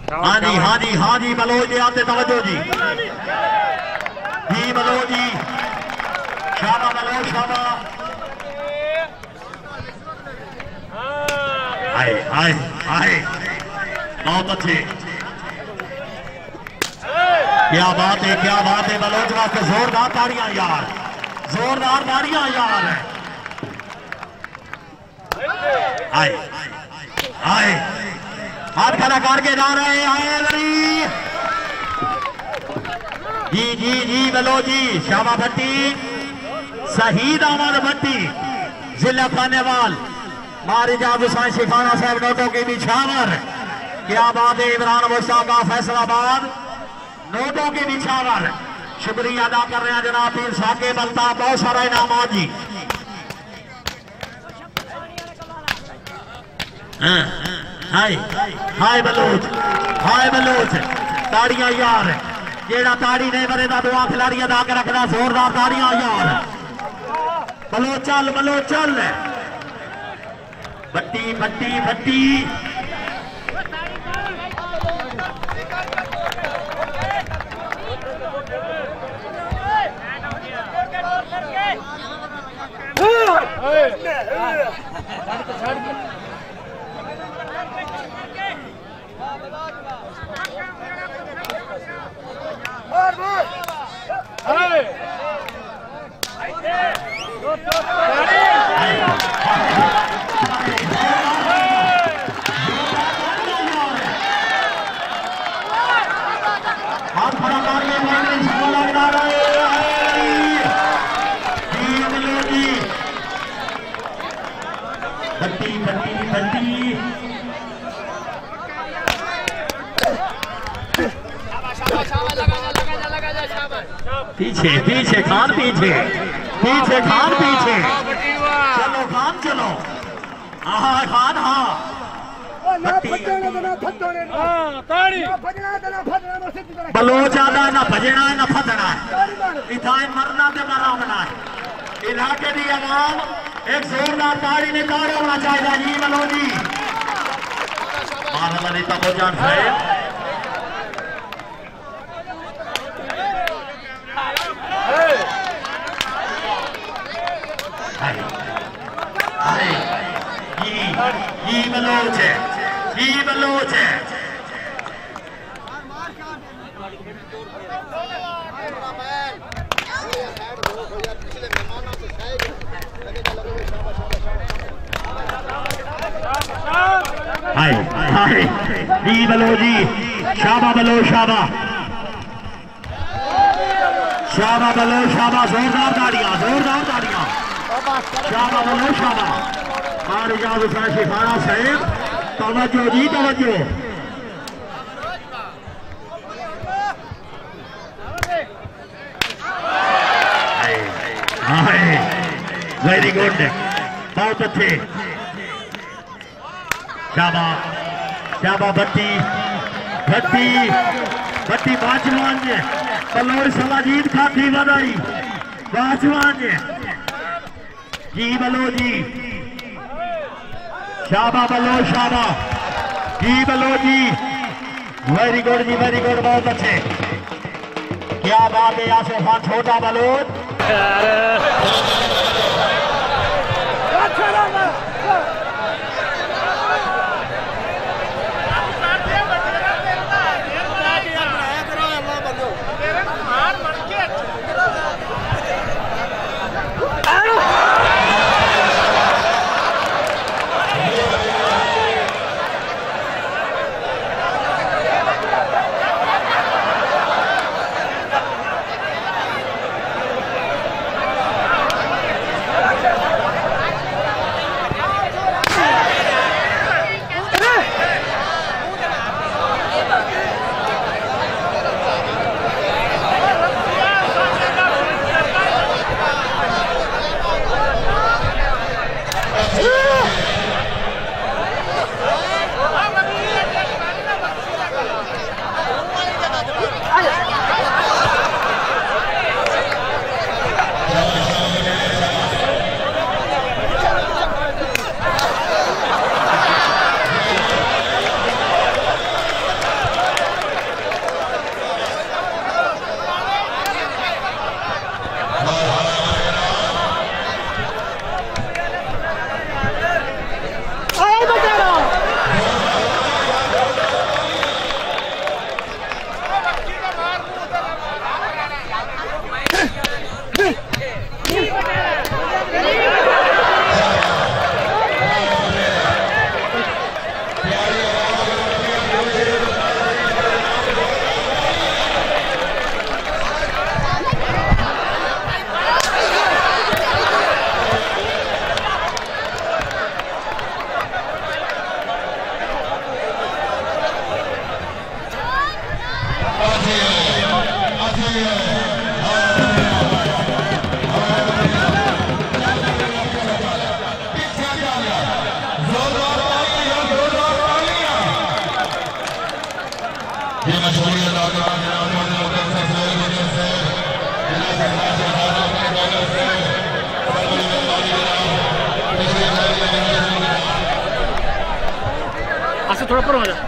हाँ जी हाँ जी हाँ जी बलोच जी आते तवज्जो जी बलोच जी शाबा बलोच शाबा आए आए आए बहुत अच्छे क्या बात है बलोच वास्ते जोरदार ताड़ियां यार जोरदार ताड़ियां यार आए आए हाथ खड़ा करके जा रहे आए जी बलोच जी शाबा भट्टी शहीद अहमद भट्टी जिला खानेवाल मारिजाब हुसैन शिफाना साहब नोटों की निछावर क्या बात है इमरान मुश्ताक का फैसलाबाद नोटों की निछावर शुक्रिया अदा कर रहे हैं जनाब पीर साके बलता बहुत सारा इनाम जी हाय हाय बलोच ताड़ियां यार जेड़ा ताड़ी नहीं बने दुआ खिलाड़ी अदा के रखना जोरदार ताड़ियां यार बलोच चल भट्टी भट्टी भट्टी पीछे खान पीछे खान पीछे चलो खान चलो खान हाँ बलोच आदा ना भजना है ना फतना है इथाए मरना ते मरावना है इलाके की आवाम एक जोरदार ताड़ी ने ताड़ा होना चाहिए जी बलोच जी मारा ललिता भोजन साहब बलोच है जी बलोच जी शाबा बलोच शाबा बलोच शाबा जोरदार ताड़ियां शाबा बलोच शाबा मारिजाब हुसैन शिफाना साहब तवज्जो जी तवज्जो वेरी गुड बहुत अच्छे शाबा भट्टी बाजवान बलोच सलाजीत खाती बधाई बाजवान जी बलोच जी शाबा बलोच शाबा जी बलोच जी वेरी गुड बहुत अच्छे क्या बात है यासिर खान छोटा बलोच थोड़ा पर हो जा।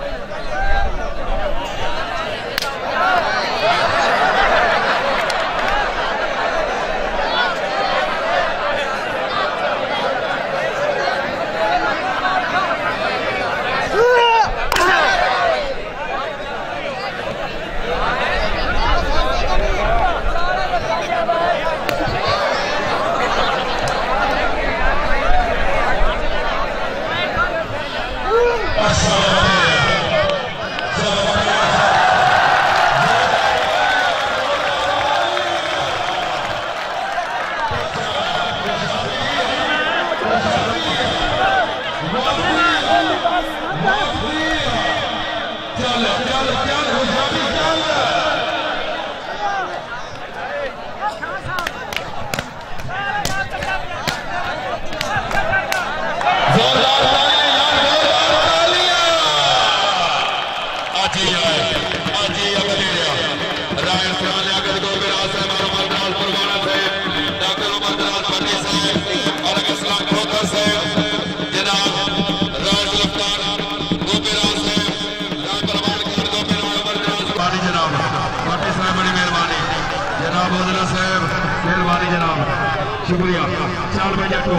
शुक्रिया चाल भाई जाटो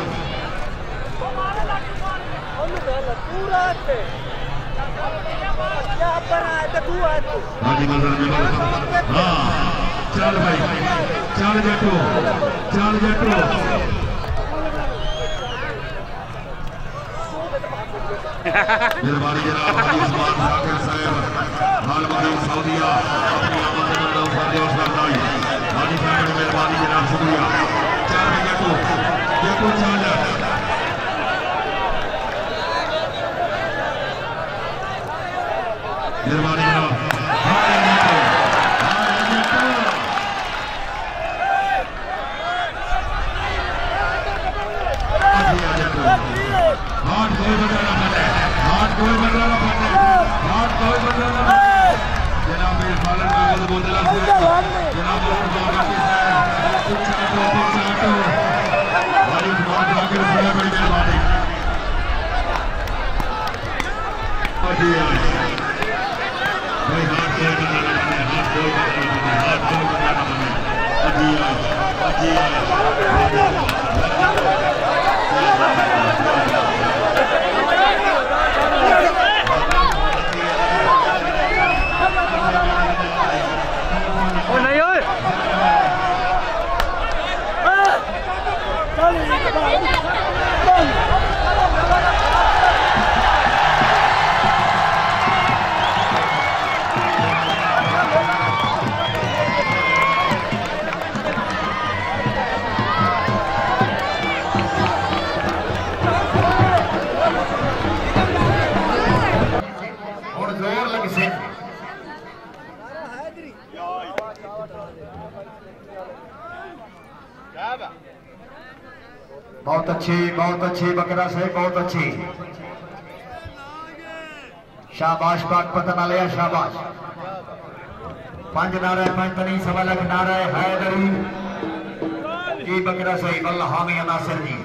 हाँ चाल भाई चाल जाटो मेहरबानी जनाब सऊदिया मेहरबानी जनाब शुक्रिया चार देखो चाल मेहरबानी बहुत अच्छी बकरा से बहुत अच्छी शाबाश पाक पतन आलिया शाबाश 5 नारे 5 तनी सवा लख नारे हैदरी की बकरा सही वल्लाह हामी नासिर जी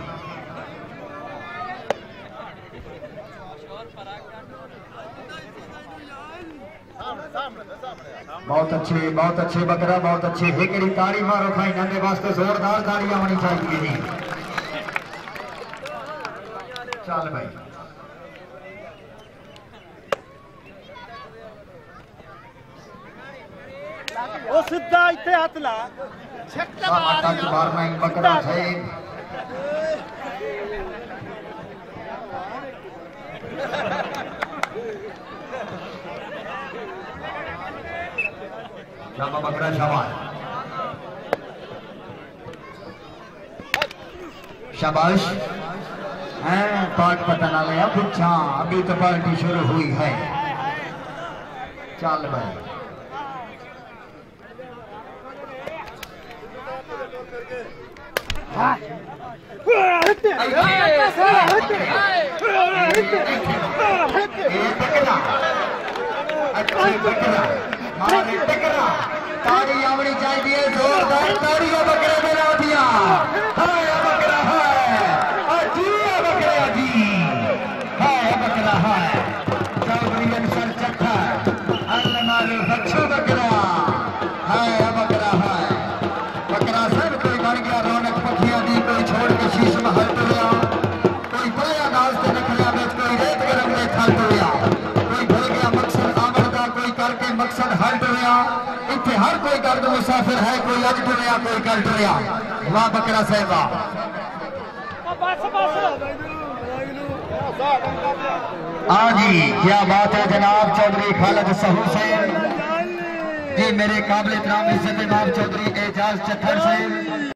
बहुत अच्छे बकरा बहुत अच्छे एक ताड़ी मारो खाई नंदे वास्ते जोरदार ताड़ियां होनी चाहिए जी चल भाई ओ सीधा इथे हाथ ला छक्का मारना ही बकरा है शाबा बकरा शाबाश पार्ट पता ना लिया पीछा अभी तो पार्टी शुरू हुई है चल भाई अच्छी बकरा मारे टकरा ताड़ी आवनी चाहिए जोरदार ताड़ी बकरे मेरा दिया हाय बकरा है अजी बकरे अजी हाय बकरा है चौधरी अंसर चक्का अलमार बच्चों बकरा हाय बकरा है बकरा सब कोई बन गया रौनक पखियां दी कोई छोड़ के शीश में हल तुरिया कोई बया नाज ते नखरिया में कोई रेत गरम में थल तुरिया कोई भूल गया मकसद आमद का कोई करके मकसद हल तुरिया इत्थे हर कोई गर्द मुसाफिर है कोई अज तुरिया कोई कल तुरिया वाह बकरा साहिबा हाँ जी क्या बात है जनाब चौधरी खालिद सहू साहब जी मेरे काबिल इत्तराम इज्जत इमाम चौधरी एजाज चट्ठर साहब